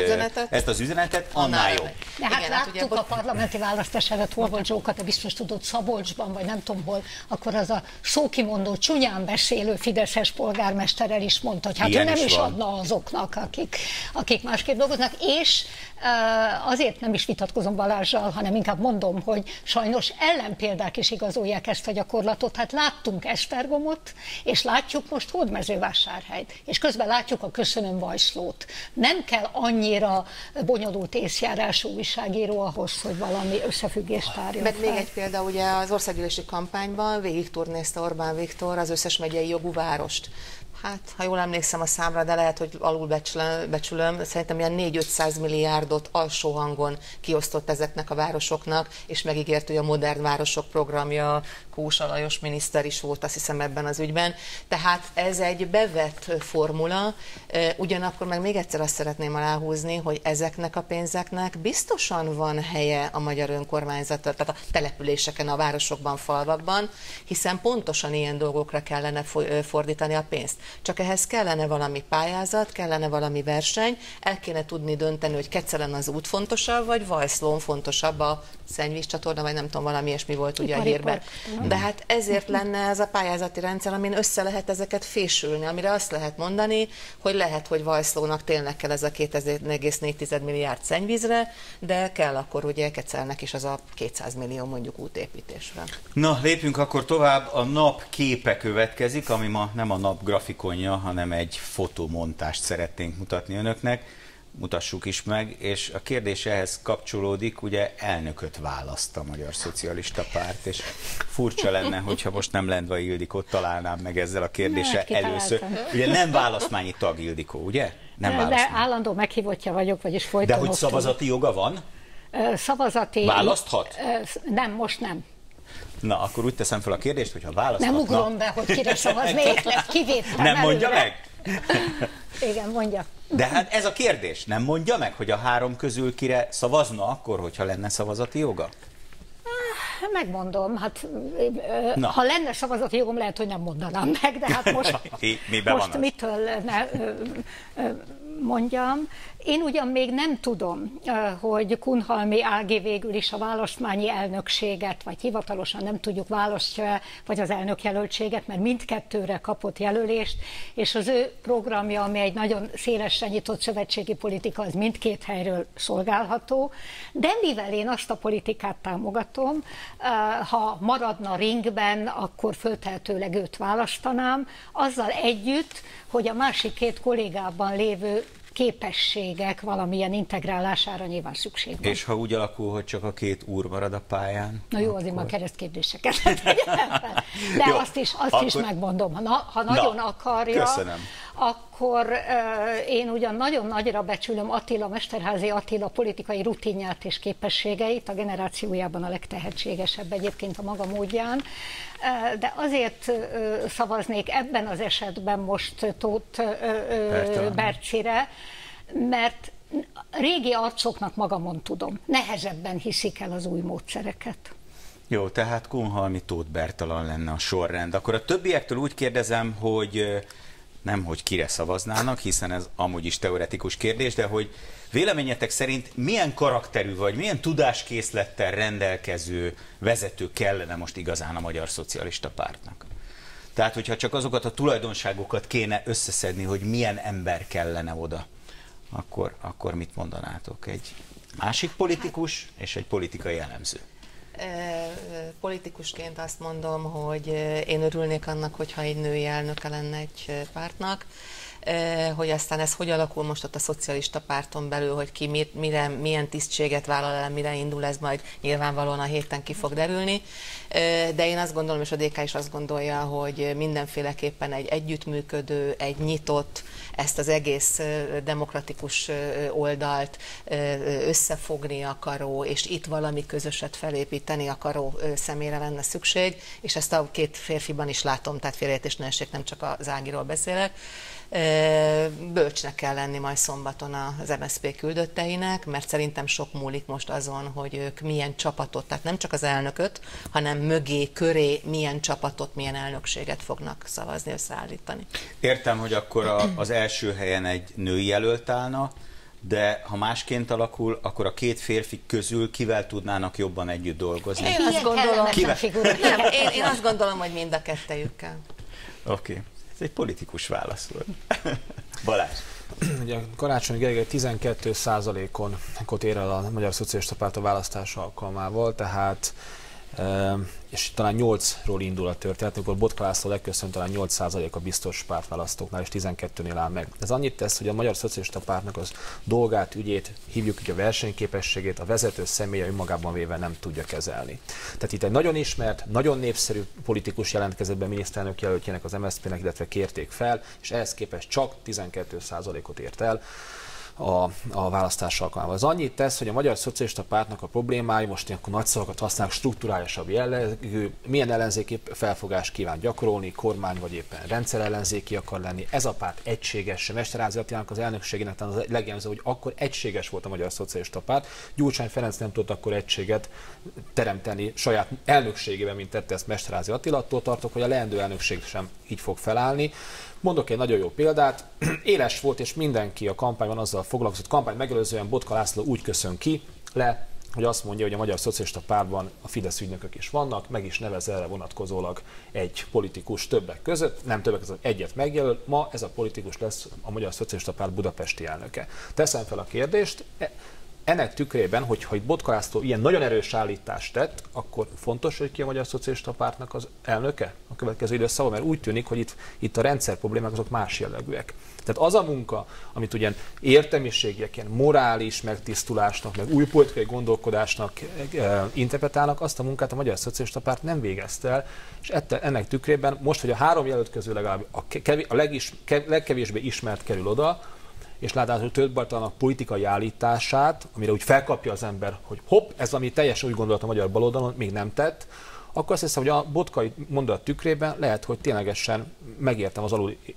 S1: az üzenetet, annál jobb.
S2: De hát láttuk a parlamenti választás előtt Horváth Zsóka, te biztos tudod, Szabolcsban, vagy nem tudom hol, akkor az a szókimondó, csúnyán beszélő fideszes polgármester el is mondta, hogy hát ő nem is adna azoknak, akik másképp dolgoznak, és azért nem is vitatkozom Balázssal, hanem inkább mondom, hogy sajnos ellenpéldák is igazolják ezt a gyakorlatot. Hát láttunk Esztergomot, és látjuk most Hódmezővásárhelyt, és közben látjuk a Köszönöm Vajszlót. Nem kell annyira bonyolult észjárású újságíró ahhoz, hogy valami összefüggést tárjon fel.
S3: Még egy példa, ugye az országgyűlési kampányban végigturnézte Orbán Viktor az összes megyei jogú várost. Hát, ha jól emlékszem a számra, de lehet, hogy alulbecsülöm, szerintem ilyen 4-500 milliárdot alsó hangon kiosztott ezeknek a városoknak, és megígért, hogy a Modern Városok programja, Kósa Lajos miniszter is volt, azt hiszem, ebben az ügyben. Tehát ez egy bevett formula, ugyanakkor meg még egyszer azt szeretném aláhúzni, hogy ezeknek a pénzeknek biztosan van helye a magyar önkormányzat, tehát a településeken, a városokban, falvakban, hiszen pontosan ilyen dolgokra kellene fordítani a pénzt. Csak ehhez kellene valami pályázat, kellene valami verseny, el kéne tudni dönteni, hogy Kecelen az út fontosabb, vagy Vajszlón fontosabb a szennyvízcsatorna, vagy nem tudom, valami ilyesmi volt ugye a hírben. De hát ezért lenne ez a pályázati rendszer, amin össze lehet ezeket fésülni, amire azt lehet mondani, hogy lehet, hogy Vajszlónak tényleg kell ez a 2,4 milliárd szennyvízre, de kell akkor ugye Kecelnek is az a 200 millió mondjuk útépítésre.
S1: Na, lépjünk akkor tovább. A nap képe következik, ami ma nem a nap grafikonja, hanem egy fotomontást szeretnénk mutatni önöknek. Mutassuk is meg, és a kérdés ehhez kapcsolódik, ugye elnököt választ a Magyar Szocialista Párt, és furcsa lenne, hogyha most nem Lendvai Ildikót találnám meg ezzel a kérdéssel először. Ugye nem választmányi tag Ildikó, ugye? Nem
S2: de állandó meghívottja vagyok, vagyis folyton.
S1: De hogy szavazati joga van?
S2: Szavazati...
S1: Választhat?
S2: Nem, most nem.
S1: Na, akkor úgy teszem fel a kérdést, hogyha választhatna...
S2: Nem ugrom be, hogy kire szavaznék, lesz kivétel.
S1: Nem mondja meg?
S2: Igen, mondja.
S1: De hát ez a kérdés. Nem mondja meg, hogy a három közül kire szavazna akkor, hogyha lenne szavazati joga?
S2: Megmondom, hát ha lenne szavazati jogom, lehet, hogy nem mondanám meg, de hát most mitől mondjam. Én ugyan még nem tudom, hogy Kunhalmi Ági végül is a választmányi elnökséget, vagy hivatalosan nem tudjuk választja, vagy az elnökjelöltséget, mert mindkettőre kapott jelölést, és az ő programja, ami egy nagyon szélesre nyitott szövetségi politika, az mindkét helyről szolgálható, de mivel én azt a politikát támogatom, ha maradna ringben, akkor föltehetőleg őt választanám, azzal együtt, hogy a másik két kollégában lévő képességek valamilyen integrálására nyilván szükség van.
S1: És ha úgy alakul, hogy csak a két úr marad a pályán?
S2: Na jó, akkor... azért már keresztkérdéseket. De jó, azt is megmondom. Ha nagyon akarja,
S1: köszönöm.
S2: Akkor én ugyan nagyon nagyra becsülöm Mesterházy Attila politikai rutinját és képességeit, a generációjában a legtehetségesebb egyébként a maga módján, de azért szavaznék ebben az esetben most Tóth Bercire, mert régi arcoknak magamon tudom, nehezebben hiszik el az új módszereket.
S1: Jó, tehát Kunhalmi, Tóth Bertalan lenne a sorrend. Akkor a többiektől úgy kérdezem, hogy nem, hogy kire szavaznának, hiszen ez amúgy is teoretikus kérdés, de hogy véleményetek szerint milyen karakterű vagy milyen tudáskészlettel rendelkező vezető kellene most igazán a Magyar Szocialista Pártnak? Tehát, hogyha csak azokat a tulajdonságokat kéne összeszedni, hogy milyen ember kellene oda, akkor mit mondanátok? Egy másik politikus és egy politikai elemző.
S3: Politikusként azt mondom, hogy én örülnék annak, hogyha egy női elnöke lenne egy pártnak, hogy aztán ez hogy alakul most ott a szocialista párton belül, hogy ki milyen tisztséget vállal el, mire indul, ez majd nyilvánvalóan a héten ki fog derülni. De én azt gondolom, és a DK is azt gondolja, hogy mindenféleképpen egy együttműködő, egy nyitott, ezt az egész demokratikus oldalt összefogni akaró, és itt valami közöset felépíteni akaró személyre lenne szükség, és ezt a két férfiban is látom, tehát félreértés ne essék, nem csak az Ágiról beszélek. Bölcsnek kell lenni majd szombaton az MSZP küldötteinek, mert szerintem sok múlik most azon, hogy ők milyen csapatot, tehát nem csak az elnököt, hanem mögé, köré milyen csapatot, milyen elnökséget fognak szavazni, összeállítani.
S1: Értem, hogy akkor az első helyen egy női jelölt állna, de ha másként alakul, akkor a két férfi közül kivel tudnának jobban együtt dolgozni?
S3: Én azt gondolom, hogy mind a kettejükkel.
S1: Oké. Ez egy politikus válasz volt. Balázs.
S4: Ugye Karácsony Gergely 12%-on ér el a Magyar Szocialista Párt a választás alkalmával, tehát és talán 8-ról indul a történet, amikor Botka László legköszönöm, talán 8% a biztos pártválasztóknál, és 12-nél áll meg. Ez annyit tesz, hogy a Magyar Szocialista Pártnak az dolgát, ügyét, hívjuk így a versenyképességét, a vezető személye önmagában véve nem tudja kezelni. Tehát itt egy nagyon ismert, nagyon népszerű politikus jelentkezett be miniszterelnök jelöltjének az MSZP-nek, illetve kérték fel, és ehhez képest csak 12%-ot ért el a választás alkalmával. Az annyit tesz, hogy a Magyar Szocialista Pártnak a problémái, most ilyenkor nagy szavakat használnak, strukturálisabb jellegű, milyen ellenzéki felfogás kíván gyakorolni, kormány vagy éppen rendszerellenzéki akar lenni. Ez a párt egységes. Mesterházy Attilának az elnökségének az legjellemző, hogy akkor egységes volt a Magyar Szocialista Párt. Gyurcsány Ferenc nem tudott akkor egységet teremteni saját elnökségében, mint tette ezt Mesterházy Attila. Attól tartok, hogy a leendő elnökség sem így fog felállni. Mondok egy nagyon jó példát, éles volt, és mindenki a kampányban azzal foglalkozott, kampány megelőzően Botka László úgy köszön ki le, hogy azt mondja, hogy a Magyar Szocialista Pártban a Fidesz ügynökök is vannak, meg is nevez erre vonatkozólag egy politikus többek között, nem többek között egyet megjelöl, ma ez a politikus lesz a Magyar Szocialista Párt budapesti elnöke. Teszem fel a kérdést, ennek tükrében, hogyha Botka László ilyen nagyon erős állítást tett, akkor fontos, hogy ki a Magyar Szocialista Pártnak az elnöke a következő időszakban, mert úgy tűnik, hogy itt a rendszer problémák azok más jellegűek. Tehát az a munka, amit ugyan értelmiségiek, ilyen morális megtisztulásnak, meg új politikai gondolkodásnak interpretálnak, azt a munkát a Magyar Szocialista Párt nem végezte el, és ennek tükrében most, hogy a három jelölt közül legalább a legkevésbé ismert kerül oda, és látható Tóth Bertalannak politikai állítását, amire úgy felkapja az ember, hogy hopp, ez ami teljesen úgy gondolat a magyar baloldalon, még nem tett, akkor azt hiszem, hogy a botkai mondat tükrében lehet, hogy ténylegesen megértem az alul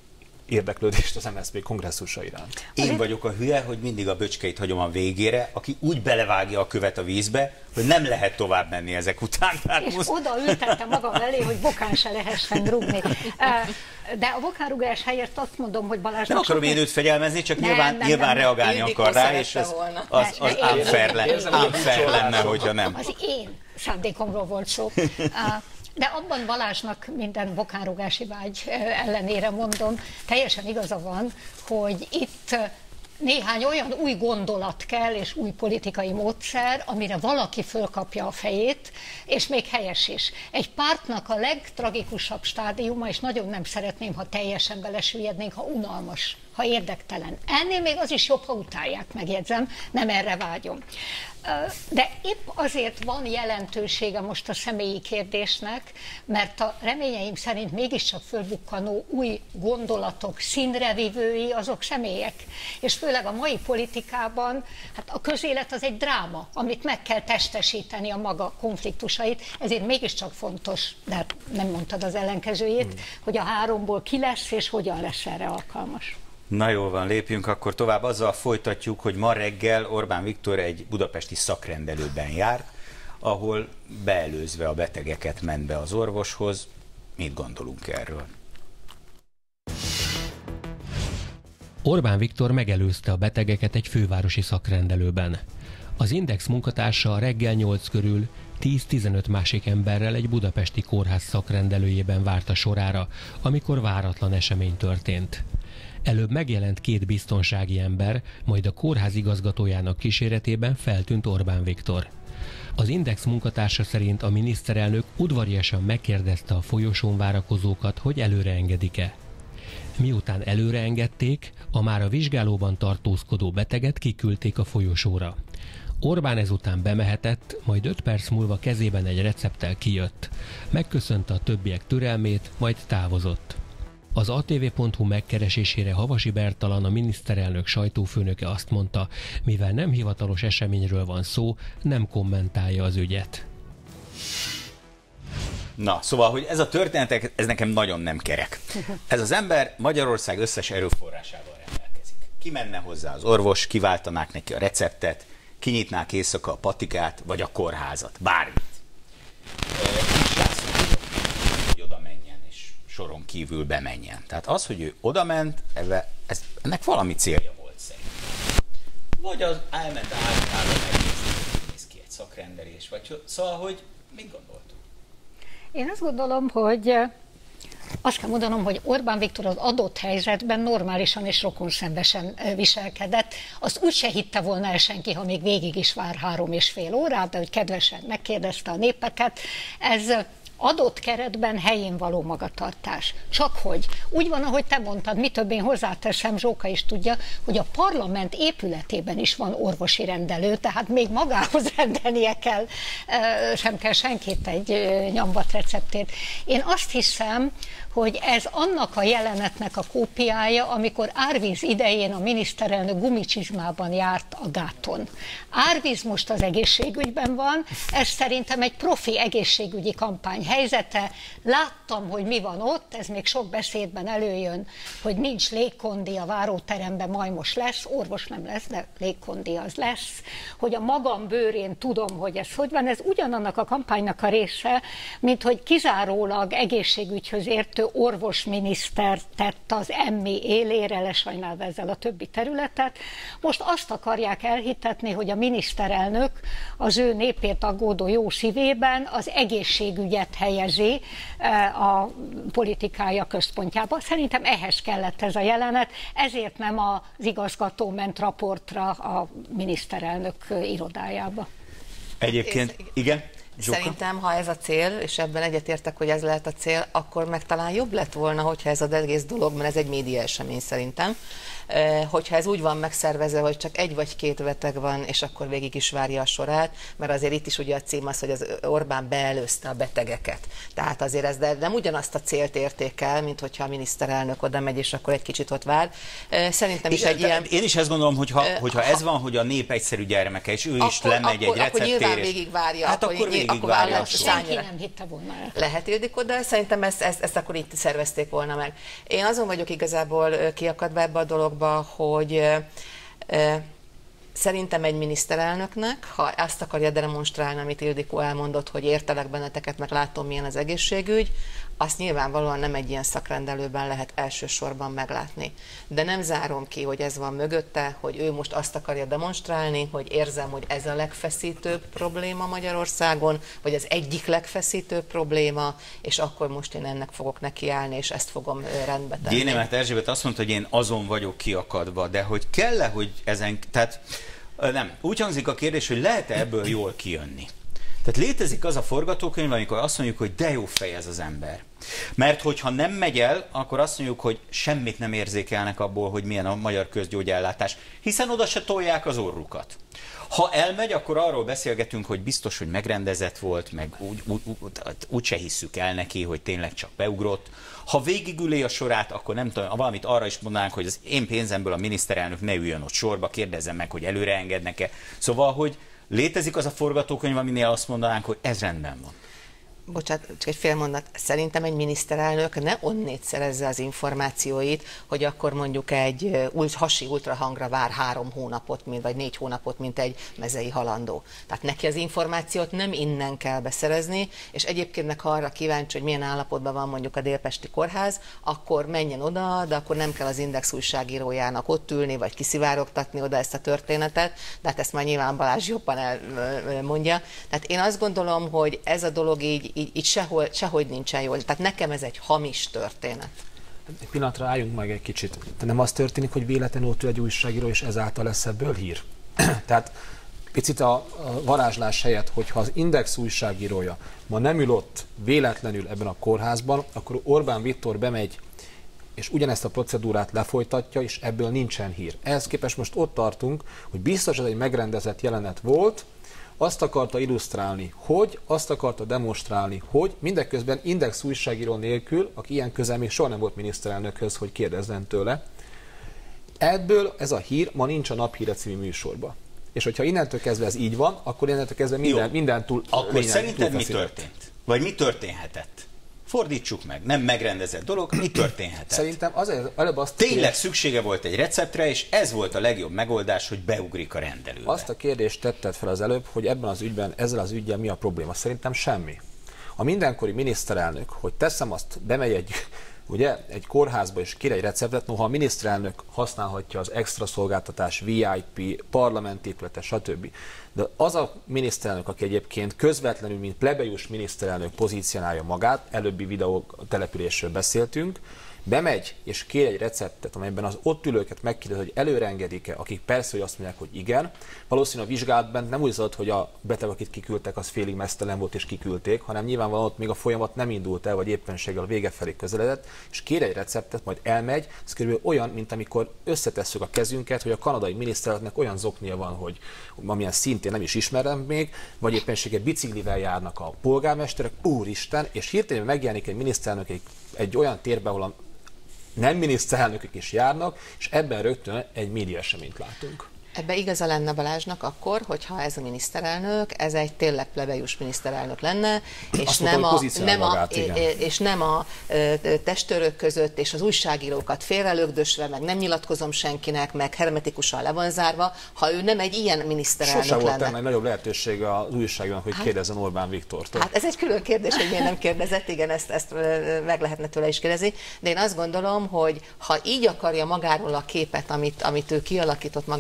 S4: érdeklődést az MSZP kongresszusa iránt.
S1: Én vagyok a hülye, hogy mindig a böcskeit hagyom a végére, aki úgy belevágja a követ a vízbe, hogy nem lehet tovább menni ezek után.
S2: És oda ültettem magam elé, hogy bokán se lehessen rúgni. De a bokánrugás helyett azt mondom, hogy Balázs...
S1: Nem akarom én őt fegyelmezni, csak nyilván reagálni akar rá, és az unfair lenne, hogyha nem.
S2: Az én szándékomról volt szó. De abban Balázsnak minden bokánrugási vágy ellenére mondom, teljesen igaza van, hogy itt néhány olyan új gondolat kell, és új politikai módszer, amire valaki fölkapja a fejét, és még helyes is. Egy pártnak a legtragikusabb stádiuma, és nagyon nem szeretném, ha teljesen belesüllyednénk, ha unalmas, ha érdektelen. Ennél még az is jobb, ha utálják, megjegyzem, nem erre vágyom. De épp azért van jelentősége most a személyi kérdésnek, mert a reményeim szerint mégiscsak fölbukkanó új gondolatok színrevivői azok személyek. És főleg a mai politikában, hát a közélet az egy dráma, amit meg kell testesíteni a maga konfliktusait, ezért mégiscsak fontos, de hát nem mondtad az ellenkezőjét, hogy a háromból ki lesz és hogyan lesz erre alkalmas.
S1: Na jól van, lépjünk akkor tovább. Azzal folytatjuk, hogy ma reggel Orbán Viktor egy budapesti szakrendelőben járt, ahol beelőzve a betegeket ment be az orvoshoz. Mit gondolunk erről?
S5: Orbán Viktor megelőzte a betegeket egy fővárosi szakrendelőben. Az Index munkatársa reggel 8 körül 10-15 másik emberrel egy budapesti kórház szakrendelőjében várt a sorára, amikor váratlan esemény történt. Előbb megjelent két biztonsági ember, majd a kórház igazgatójának kíséretében feltűnt Orbán Viktor. Az Index munkatársa szerint a miniszterelnök udvariasan megkérdezte a folyosón várakozókat, hogy előre engedik-e. Miután előre engedték, a már a vizsgálóban tartózkodó beteget kiküldték a folyosóra. Orbán ezután bemehetett, majd 5 perc múlva kezében egy recepttel kijött. Megköszönte a többiek türelmét, majd távozott. Az ATV.hu megkeresésére Havasi Bertalan, a miniszterelnök sajtófőnöke azt mondta, mivel nem hivatalos eseményről van szó, nem kommentálja az ügyet.
S1: Na, szóval, hogy ez a történet, ez nekem nagyon nem kerek. Ez az ember Magyarország összes erőforrásával rendelkezik. Ki menne hozzá az orvos, kiváltanák neki a receptet, kinyitnák éjszaka a patikát, vagy a kórházat, bármit. Hogy oda menjen, és soron kívül bemenjen. Tehát az, hogy ő odament, ennek valami célja volt szerintem. Vagy az elment általában megnézni, hogy néz ki egy szakrendelés, vagy szóval, hogy mit gondoltuk?
S2: Én azt gondolom, hogy azt kell mondanom, hogy Orbán Viktor az adott helyzetben normálisan és rokonszenvesen viselkedett. Azt úgyse hitte volna el senki, ha még végig is vár 3,5 órát, de hogy kedvesen megkérdezte a népeket. Ez adott keretben helyén való magatartás. Csak hogy úgy van, ahogy te mondtad, mi több én hozzáteszem, Zsóka is tudja, hogy a parlament épületében is van orvosi rendelő, tehát még magához rendelnie kell, sem kell senkit egy nyomvat receptét. Én azt hiszem, hogy ez annak a jelenetnek a kópiája, amikor árvíz idején a miniszterelnök gumicsizmában járt a gáton. Árvíz most az egészségügyben van, ez szerintem egy profi egészségügyi kampány helyzete. Láttam, hogy mi van ott, ez még sok beszédben előjön, hogy nincs légkondi a váróteremben, majd most lesz, orvos nem lesz, de légkondi az lesz, hogy a magam bőrén tudom, hogy ez hogy van, ez ugyanannak a kampánynak a része, mint hogy kizárólag egészségügyhöz értő orvosminiszter tett az emmi élére, lesajnálva ezzel a többi területet. Most azt akarják elhitetni, hogy a miniszterelnök az ő népért aggódó jó szívében az egészségügyet helyezi a politikája központjába. Szerintem ehhez kellett ez a jelenet, ezért nem az igazgató ment raportra a miniszterelnök irodájába.
S1: Egyébként, igen? Zsóka?
S3: Szerintem, ha ez a cél, és ebben egyetértek, hogy ez lehet a cél, akkor meg talán jobb lett volna, hogyha ez az egész dolog, mert ez egy média esemény szerintem, hogyha ez úgy van megszervezve, hogy csak egy vagy két beteg van, és akkor végig is várja a sorát, mert azért itt is ugye a cím az, hogy az Orbán beelőzte a betegeket. Tehát azért ez nem ugyanazt a célt értékel, mint hogyha a miniszterelnök oda megy, és akkor egy kicsit ott vár. Szerintem is egy ilyen...
S1: Én is ezt gondolom, hogyha ez van, hogy a nép egyszerű gyermeke, és ő is lemegy egy receptért.
S3: Akkor nyilván végigvárja.
S1: Hát akkor végigvárja a sor.
S2: Senki nem hitte volna el.
S3: Lehet, Ildikó, de szerintem ezt akkor itt szervezték volna meg. Én azon vagyok igazából kiakadva ebbe a dologba, hogy szerintem egy miniszterelnöknek, ha azt akarja demonstrálni, amit Ildikó elmondott, hogy értelek benneteket, meg látom, milyen az egészségügy, azt nyilvánvalóan nem egy ilyen szakrendelőben lehet elsősorban meglátni. De nem zárom ki, hogy ez van mögötte, hogy ő most azt akarja demonstrálni, hogy érzem, hogy ez a legfeszítőbb probléma Magyarországon, vagy az egyik legfeszítőbb probléma, és akkor most én ennek fogok nekiállni, és ezt fogom rendbe tenni.
S1: Génémet Erzsébet azt mondta, hogy én azon vagyok kiakadva, de hogy kell-e, hogy ezen... Tehát nem. Úgy hangzik a kérdés, hogy lehet-e ebből jól kijönni? Tehát létezik az a forgatókönyv, amikor azt mondjuk, hogy de jó fej ez az ember. Mert hogyha nem megy el, akkor azt mondjuk, hogy semmit nem érzékelnek abból, hogy milyen a magyar közgyógyellátás, hiszen oda se tolják az orrukat. Ha elmegy, akkor arról beszélgetünk, hogy biztos, hogy megrendezett volt, meg úgy se hisszük el neki, hogy tényleg csak beugrott. Ha végigüli a sorát, akkor nem tudom, valamit arra is mondanánk, hogy az én pénzemből a miniszterelnök ne üljön ott sorba, kérdezzem meg, hogy előre engednek-e. Szóval, hogy létezik az a forgatókönyv, aminél azt mondanánk, hogy ez rendben van.
S3: Bocsánat, csak egy fél mondat. Szerintem egy miniszterelnök ne onnét szerezze az információit, hogy akkor mondjuk egy hasi ultrahangra vár 3 hónapot, vagy 4 hónapot, mint egy mezei halandó. Tehát neki az információt nem innen kell beszerezni, és egyébként meg ha arra kíváncsi, hogy milyen állapotban van mondjuk a Délpesti Kórház, akkor menjen oda, de akkor nem kell az Index újságírójának ott ülni, vagy kiszivárogtatni oda ezt a történetet, de hát ezt már nyilván Balázs jobban elmondja. Tehát én azt gondolom, hogy ez a dolog így sehogy nincsen jól. Tehát nekem ez egy hamis történet.
S4: Egy pillanatra álljunk meg egy kicsit. De nem az történik, hogy véletlenül ott ül egy újságíró, és ezáltal lesz ebből hír? Tehát picit a varázslás helyett, hogyha az Index újságírója ma nem ül ott véletlenül ebben a kórházban, akkor Orbán Viktor bemegy, és ugyanezt a procedúrát lefolytatja, és ebből nincsen hír. Ehhez képest most ott tartunk, hogy biztos ez egy megrendezett jelenet volt, azt akarta illusztrálni, hogy, azt akarta demonstrálni, hogy mindeközben Index újságíró nélkül, aki ilyen közel még soha nem volt miniszterelnökhöz, hogy kérdezzen tőle. Ebből ez a hír ma nincs a Naphíre című műsorban. És hogyha innentől kezdve ez így van, akkor innentől kezdve minden túl...
S1: Akkor szerinted mi történt? Vagy mi történhetett? Fordítsuk meg, nem megrendezett dolog, mi történhetett?
S4: Szerintem azért előbb azt...
S1: Tényleg szüksége volt egy receptre, és ez volt a legjobb megoldás, hogy beugrik a rendelőbe.
S4: Azt a kérdést tetted fel az előbb, hogy ebben az ügyben, ezzel az üggyel mi a probléma? Szerintem semmi. A mindenkori miniszterelnök, hogy teszem azt, bemegy egy kórházba és kér egy receptet, noha a miniszterelnök használhatja az extra szolgáltatás, VIP, parlamentépülete, stb. De az a miniszterelnök, aki egyébként közvetlenül, mint plebejus miniszterelnök pozícionálja magát, előbbi videó településről beszéltünk, bemegy és kér egy receptet, amelyben az ott ülőket megkérdezi, hogy előreengedik-e, akik persze, hogy azt mondják, hogy igen. Valószínűleg a vizsgálatban nem úgy szólt, hogy a beteg, akit kiküldtek, az félig meztelen volt és kiküldték, hanem nyilvánvalóan ott még a folyamat nem indult el, vagy éppenséggel a vége felé közeledett, és kér egy receptet, majd elmegy. Ez körülbelül olyan, mint amikor összetesszük a kezünket, hogy a kanadai miniszterelnöknek olyan zoknia van, hogy amilyen szintén nem is ismerem még, vagy éppenséggel biciklivel járnak a polgármesterek, úristen, és hirtelen megjelenik egy miniszterelnök egy olyan térben, ahol nem miniszterelnökök is járnak, és ebben rögtön egy média eseményt látunk.
S3: Ebbe igaza lenne Balázsnak akkor, hogyha ez a miniszterelnök, ez egy tényleg plebejus miniszterelnök lenne, és nem a testőrök között, és az újságírókat félrelögdösve, meg nem nyilatkozom senkinek, meg hermetikusan le van zárva, ha ő nem egy ilyen miniszterelnök lenne.
S4: Sose volt ennek nagyobb lehetősége az újságírónak, hogy kérdezzen Orbán Viktortól.
S3: Hát ez egy külön kérdés, hogy miért nem kérdezett, igen, ezt meg lehetne tőle is kérdezni, de én azt gondolom, hogy ha így akarja magáról a képet, amit ő kialakított magáról az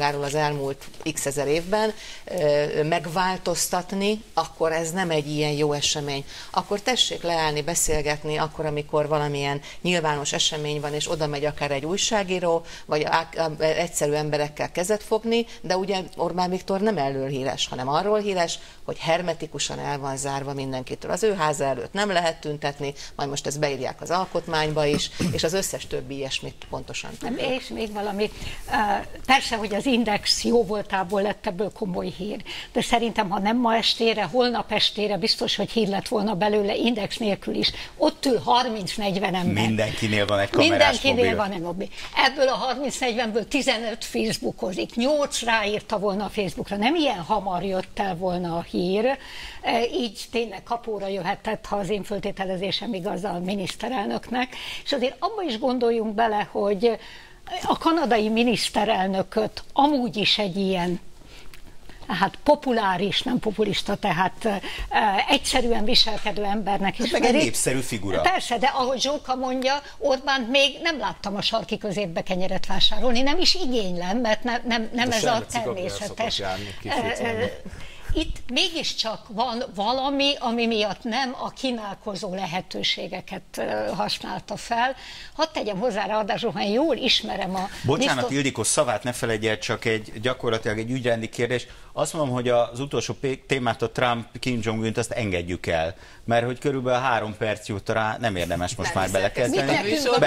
S3: elmúlt x ezer évben megváltoztatni, akkor ez nem egy ilyen jó esemény. Akkor tessék leállni, beszélgetni, akkor, amikor valamilyen nyilvános esemény van, és oda megy akár egy újságíró, vagy egyszerű emberekkel kezet fogni, de ugye Orbán Viktor nem erről híres, hanem arról híres, hogy hermetikusan el van zárva mindenkitől. Az ő háza előtt nem lehet tüntetni, majd most ezt beírják az alkotmányba is, és az összes többi ilyesmit pontosan tudja.
S2: És még valami, persze, hogy az Index jó voltából lett ebből komoly hír, de szerintem, ha nem ma estére, holnap estére biztos, hogy hír lett volna belőle Index nélkül is. Ott ül 30-40 ember.
S1: Mindenkinél van egy kamerás
S2: Mindenkinél van egy mobil. Ebből a 30-40-ből 15 Facebookozik, 8 ráírta volna a Facebookra. Nem ilyen hamar jött el volna a hír, így tényleg kapóra jöhetett, ha az én föltételezésem igaz a miniszterelnöknek. És azért abba is gondoljunk bele, hogy a kanadai miniszterelnököt amúgy is egy ilyen populáris, nem populista, tehát egyszerűen viselkedő embernek is.
S1: Meg egy népszerű figura.
S2: Persze, de ahogy Zsóka mondja, Orbánt még nem láttam a sarki középbe kenyeret vásárolni, nem is igénylem, mert nem ez a természetes. Itt mégiscsak van valami, ami miatt nem a kínálkozó lehetőségeket használta fel. Hadd tegyem hozzá, ráadásul, ha jól ismerem a...
S1: Bocsánat, Ildikó, szavát ne feledj el, csak gyakorlatilag egy ügyrendi kérdés. Azt mondom, hogy az utolsó témát, a Trump-Kim Jong-unt, azt engedjük el. Mert hogy körülbelül 3 perc jut rá, nem érdemes most már belekezdeni.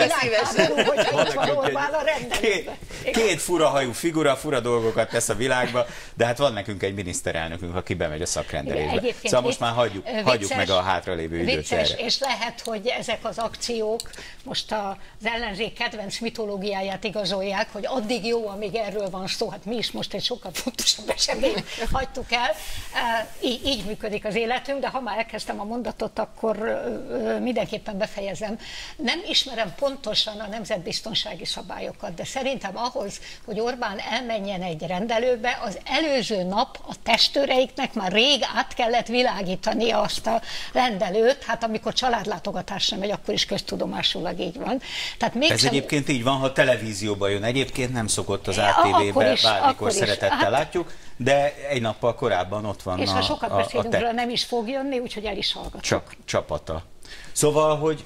S1: Két furahajú figura, fura dolgokat tesz a világba, de hát van nekünk egy miniszterelnökünk, aki bemegy a szakrendelésbe. Szóval most már hagyjuk meg a hátralévő időt erre.
S2: És lehet, hogy ezek az akciók most az ellenzék kedvenc mitológiáját igazolják, hogy addig jó, amíg erről van szó. Hát mi is most egy sokkal fontosabb eseményt hagytuk el. Így működik az életünk, de ha már elkezdtem a mondatot, akkor mindenképpen befejezem. Nem ismerem pontosan a nemzetbiztonsági szabályokat, de szerintem ahhoz, hogy Orbán elmenjen egy rendelőbe, az előző nap a testőreiknek már rég át kellett világítani azt a rendelőt, hát amikor családlátogatásra megy, akkor is köztudomásulag így van. Tehát
S1: ez egyébként így van, ha televízióba jön. Egyébként nem szokott az ATV-be, bármikor szeretettel látjuk, de egy nappal korábban ott van
S2: és ha sokat beszélünk róla, nem is fog jönni, úgyhogy el is hallgatok.
S1: Csak csapata. Szóval, hogy...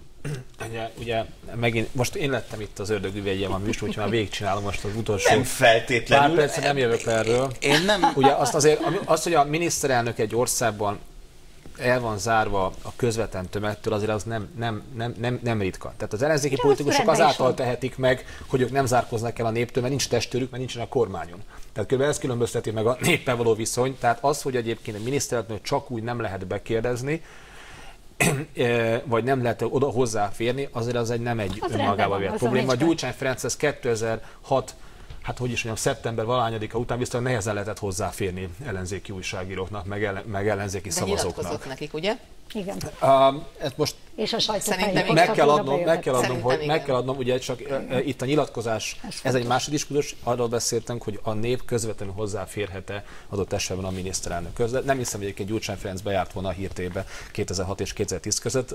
S4: Ugye megint, most én lettem itt az ördögüvegyen a műsor, úgyhogy már végigcsinálom most az utolsó.
S1: Nem feltétlenül.
S4: Pár percre nem jövök erről.
S1: Én nem...
S4: Ugye azt, hogy a miniszterelnök egy országban el van zárva a közvetlen tömegtől, azért az nem ritka. Tehát az ellenzéki politikusok azáltal tehetik meg, hogy ők nem zárkoznak el a néptől, mert nincs testőrük, mert nincsen a kormányon. Tehát kb. Ez különbözteti meg a néppel való viszony. Tehát az, hogy egyébként a miniszterelnök csak úgy nem lehet bekérdezni, vagy nem lehet oda hozzáférni, azért az nem egy önmagában vett probléma. Gyurcsány Ferenc ez 2006, hát hogy is mondjam, szeptember valahányadika után viszont nehezen lehetett hozzáférni ellenzéki újságíróknak, meg ellenzéki szavazóknak. De
S3: nyilatkozott nekik, ugye?
S2: Igen.
S4: Ezt most
S2: és a
S4: meg kell adnom, ugye csak itt a nyilatkozás, ez egy másik diskurzus, arról beszéltünk, hogy a nép közvetlenül hozzáférhet-e adott esetben a miniszterelnök között. Nem hiszem, hogy egyébként Gyurcsány Ferenc bejárt volna a hírtébe 2006 és 2010 között.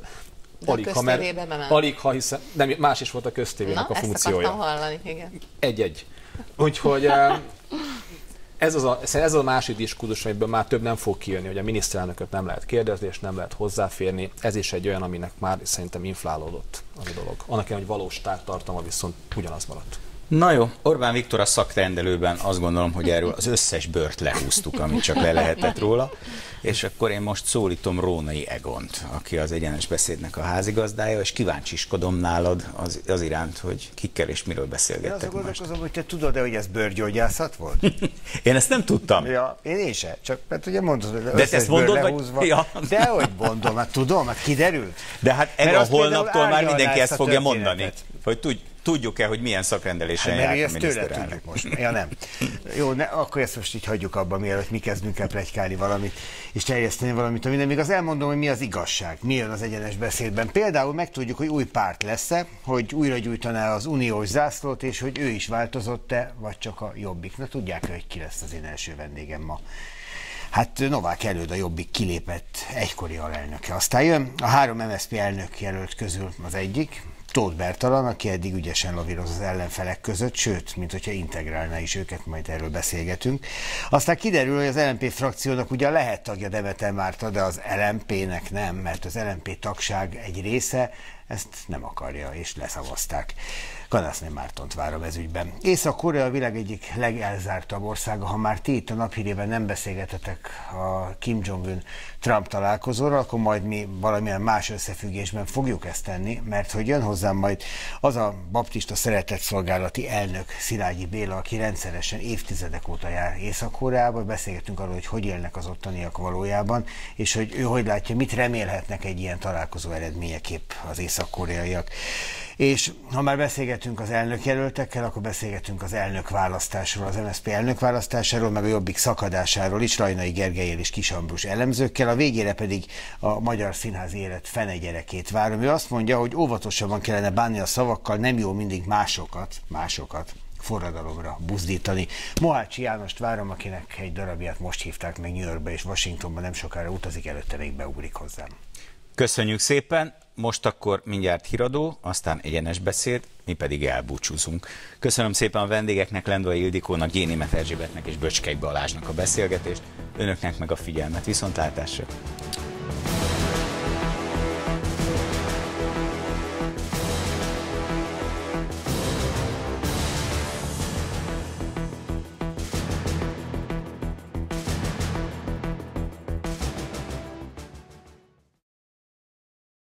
S4: Alig, ha hiszem, nem, más is volt a köztévének a funkciója.
S3: Ezt akartam hallani, igen.
S4: Egy-egy. Úgyhogy ez az a másik diskurzus, amiből már több nem fog kijönni, hogy a miniszterelnököt nem lehet kérdezni, és nem lehet hozzáférni. Ez is egy olyan, aminek már szerintem inflálódott az a dolog. Annak ellenére, hogy valós tártartalma viszont ugyanaz maradt.
S1: Na jó, Orbán Viktor a szakrendelőben azt gondolom, hogy erről az összes bört lehúztuk, amit csak le lehetett róla. És akkor én most szólítom Rónai Egont, aki az Egyenes Beszédnek a házigazdája, és kíváncsiskodom nálad az iránt, hogy kikkel és miről beszélgettek most.
S7: Én azt gondolkozom, hogy te tudod-e, hogy ez bőrgyógyászat volt?
S1: Én ezt nem tudtam.
S7: Ja, én se, csak mert ugye mondod, hogy
S1: de ezt mondod,
S7: lehúzva.
S1: Vagy... Ja.
S7: De hogy mondom, hát tudom, hát kiderült.
S1: De hát Egon holnaptól már mindenki ezt fogja mondani, hogy tudjuk-e, hogy milyen szakrendelésen járt a miniszterelnök?
S7: Most. Ja, nem. Jó, akkor ezt most így hagyjuk abba, mielőtt mi kezdünk el pletykálni valamit, és terjeszteni valamit, ami nem igaz. Elmondom, hogy mi az igazság, mi jön az Egyenes Beszédben. Például megtudjuk, hogy új párt lesz-e, hogy újra gyújtaná az uniós zászlót, és hogy ő is változott-e, vagy csak a Jobbik. Na tudják, hogy ki lesz az én első vendégem ma. Hát Novák Előd, a Jobbik kilépett egykori alelnöke. Aztán jön a 3 MSZP elnök jelölt közül az egyik, Tóth Bertalan, aki eddig ügyesen lavíroz az ellenfelek között, sőt, mint hogyha integrálná is őket, majd erről beszélgetünk. Aztán kiderül, hogy az LMP frakciónak ugye lehet tagja Demeter Márta, de az LMP-nek nem, mert az LMP tagság egy része ezt nem akarja, és leszavazták. Kanásné Mártont várom ez ügyben. Észak-Korea a világ egyik legelzártabb országa. Ha már ti itt a Naphírében nem beszélgetetek a Kim Jong-un Trump találkozóról, akkor majd mi valamilyen más összefüggésben fogjuk ezt tenni, mert hogy jön hozzám majd az a baptista szeretetszolgálati elnök, Szilágyi Béla, aki rendszeresen évtizedek óta jár Észak-Koreába. Beszélgetünk arról, hogy élnek az ottaniak valójában, és hogy ő hogy látja, mit remélhetnek egy ilyen találkozó eredményeképp az észak-koreaiak. És ha már beszélgetünk az elnökjelöltekkel, akkor beszélgetünk az elnökválasztásról, az MSZP elnökválasztásáról, meg a Jobbik szakadásáról is, Rajnai Gergellyel és Kis Ambrus elemzőkkel, a végére pedig a magyar színházi élet fene gyerekét várom. Ő azt mondja, hogy óvatosabban kellene bánni a szavakkal, nem jó mindig másokat forradalomra buzdítani. Mohácsi Jánost várom, akinek egy darabját most hívták meg New Yorkba és Washingtonba, nem sokára utazik, előtte még beugrik hozzám.
S1: Köszönjük szépen! Most akkor mindjárt híradó, aztán egyenes beszéd, mi pedig elbúcsúzunk. Köszönöm szépen a vendégeknek, Lendvai Ildikónak, G. Németh Erzsébetnek és Böcskei Balázsnak a beszélgetést, önöknek meg a figyelmet. Viszontlátásra!